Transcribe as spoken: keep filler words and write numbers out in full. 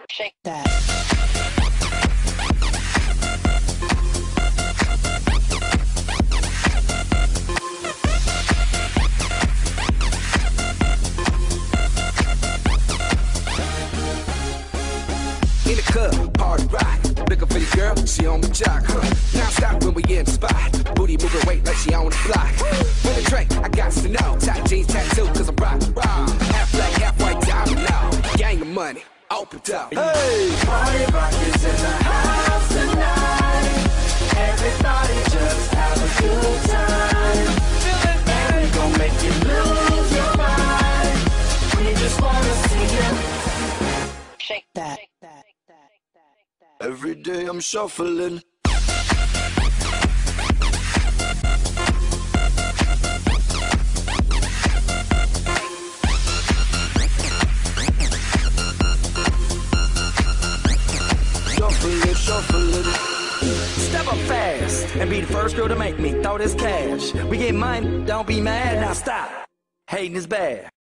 Shake that. In the club, party rock. Looking for the girl, she on the jock. Huh. Now stop when we in the spot. Booty moving weight like she on the block. With a drink, I got to know. Tight jeans, tattoo, cause I'm rock, rock. Half black, half white, diamond now. Gang of money, open up. Hey! Party rock is in the house tonight. Everybody just have a good time. And we gon' make you lose your mind. We just wanna see you Shake that. every day. I'm shuffling. Shuffling, shuffling. Step up fast and be the first girl to make me throw this cash. We get money, don't be mad, now stop. Hating is bad.